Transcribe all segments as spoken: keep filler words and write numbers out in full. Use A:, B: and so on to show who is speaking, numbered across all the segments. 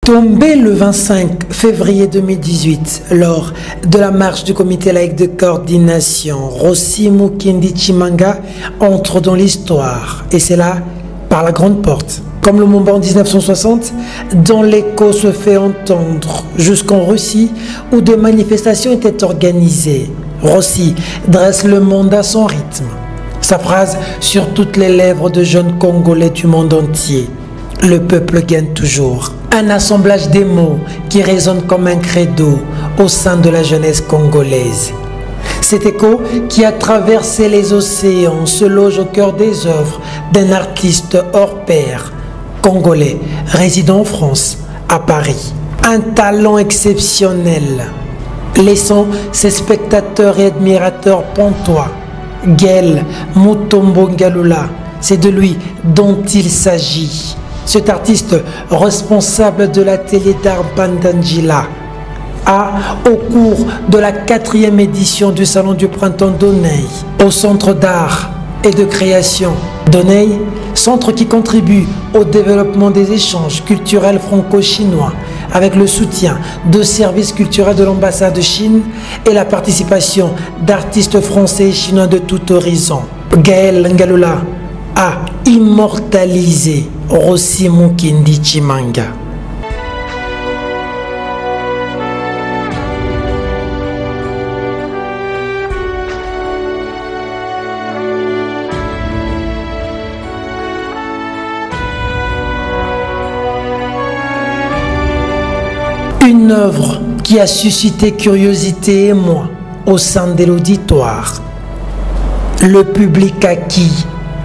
A: Tombé le vingt-cinq février deux mille dix-huit, lors de la marche du comité laïque de coordination, Rossi Mukendi Tshimanga entre dans l'histoire, et c'est là par la grande porte. Comme le Mumba en mille neuf cent soixante, dont l'écho se fait entendre jusqu'en Russie, où des manifestations étaient organisées. Rossi dresse le monde à son rythme. Sa phrase sur toutes les lèvres de jeunes Congolais du monde entier. Le peuple gagne toujours. Un assemblage des mots qui résonne comme un credo au sein de la jeunesse congolaise. Cet écho qui a traversé les océans se loge au cœur des œuvres d'un artiste hors pair, congolais, résident en France, à Paris. Un talent exceptionnel, laissant ses spectateurs et admirateurs pantois. Gaël Mutombo Ngalula, c'est de lui dont il s'agit. Cet artiste responsable de l'atelier d'art Bandangila a, au cours de la quatrième édition du Salon du Printemps d'Oneil, au Centre d'art et de création d'Oneil, centre qui contribue au développement des échanges culturels franco-chinois avec le soutien de services culturels de l'ambassade de Chine et la participation d'artistes français et chinois de tout horizon. Gaël Ngalula a immortalisé Rossi Mukendi Tshimanga. Une œuvre qui a suscité curiosité et émoi au sein de l'auditoire. Le public acquis.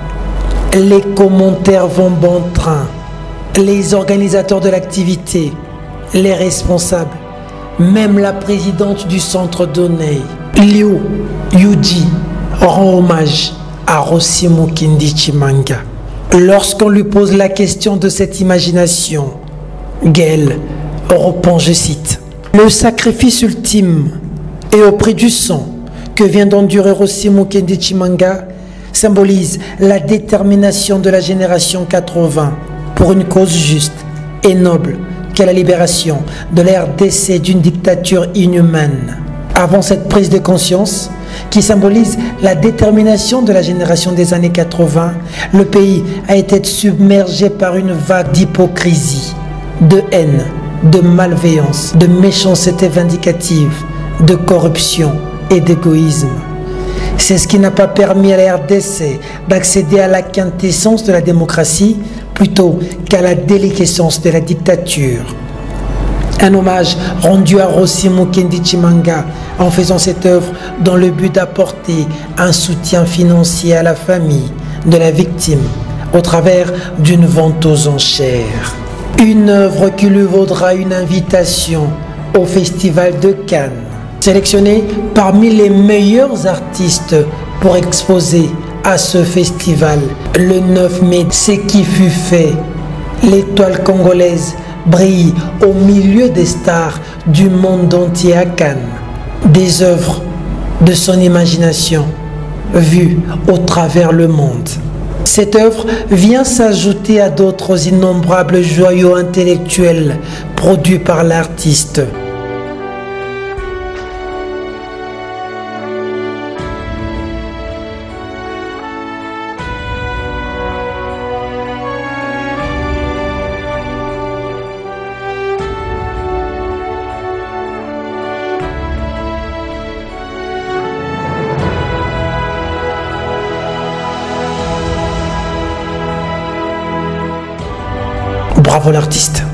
A: Les commentaires vont bon train, les organisateurs de l'activité, les responsables, même la présidente du centre d'Oneil, Liu Yuji, rend hommage à Rossi Mukendi Tshimanga. Lorsqu'on lui pose la question de cette imagination, Gaël reprend, je cite, « Le sacrifice ultime et au prix du sang que vient d'endurer Rossi Mukendi Tshimanga symbolise la détermination de la génération quatre-vingts pour une cause juste et noble qu'est la libération de la R D C d'une dictature inhumaine. Avant cette prise de conscience, qui symbolise la détermination de la génération des années quatre-vingts, le pays a été submergé par une vague d'hypocrisie, de haine, de malveillance, de méchanceté vindicative, de corruption et d'égoïsme. C'est ce qui n'a pas permis à la R D C d'accéder à la quintessence de la démocratie plutôt qu'à la déliquescence de la dictature. Un hommage rendu à Rossi Mukendi Tshimanga en faisant cette œuvre dans le but d'apporter un soutien financier à la famille de la victime au travers d'une vente aux enchères. Une œuvre qui lui vaudra une invitation au Festival de Cannes. Sélectionné parmi les meilleurs artistes pour exposer à ce festival le neuf mai, ce qui fut fait. L'étoile congolaise brille au milieu des stars du monde entier à Cannes. Des œuvres de son imagination vues au travers le monde. Cette œuvre vient s'ajouter à d'autres innombrables joyaux intellectuels produits par l'artiste. Bravo l'artiste.